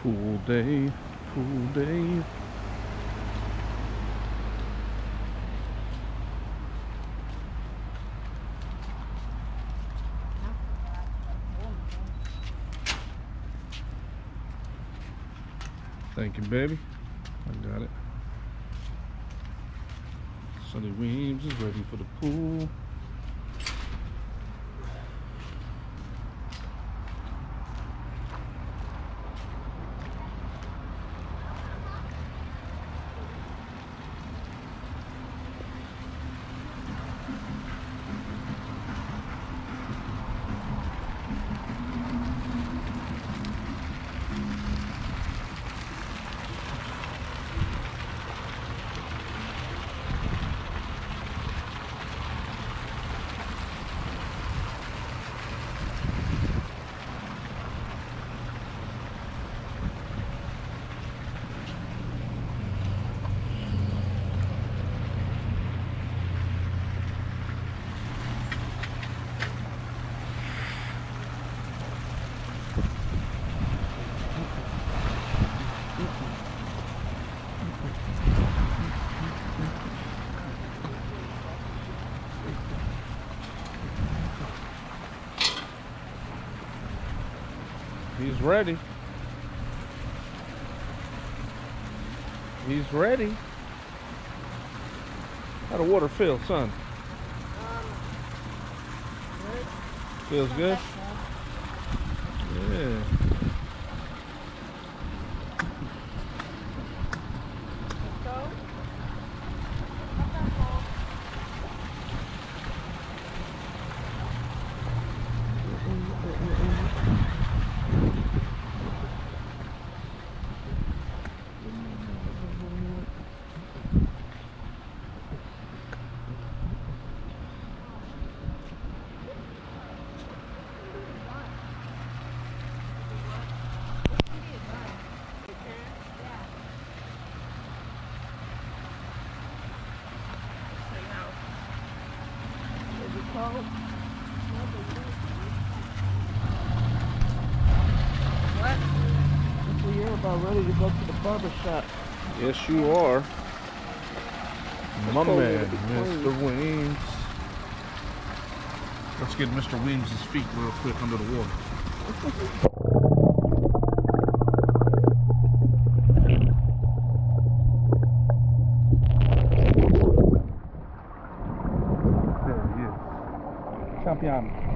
Pool day, pool day. Thank you, baby. I got it. Sonny Weems is ready for the pool. He's ready. He's ready. How the water feel, son? Good. Feels good? Yeah. What? You're about ready to go to the barber shop. Yes, you are. My cold man, to be clean. Mr. Weems. Let's get Mr. Weems' feet real quick under the water. There he is. Champion.